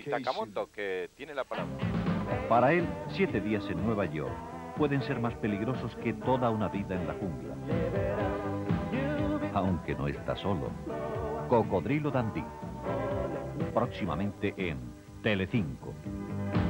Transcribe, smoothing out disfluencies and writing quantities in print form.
Takamoto, que tiene la palabra. Para él, 7 días en Nueva York pueden ser más peligrosos que toda una vida en la jungla. Aunque no está solo. Cocodrilo Dundee. Próximamente en Telecinco.